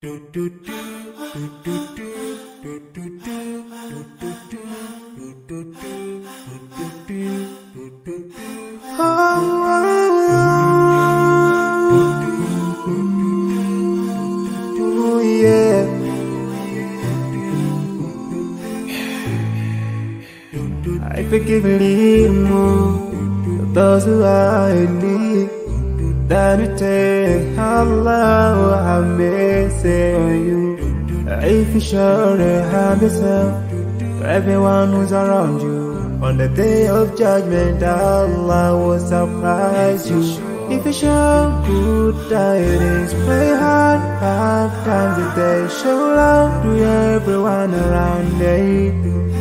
I forgive and leave more those who are in need. That you take Allah, have mercy on you. If you show the have yourself to everyone who's around you, on the day of judgment, Allah will surprise you. If you show good tidings, pray hard 5 times a day. Show love to everyone around you.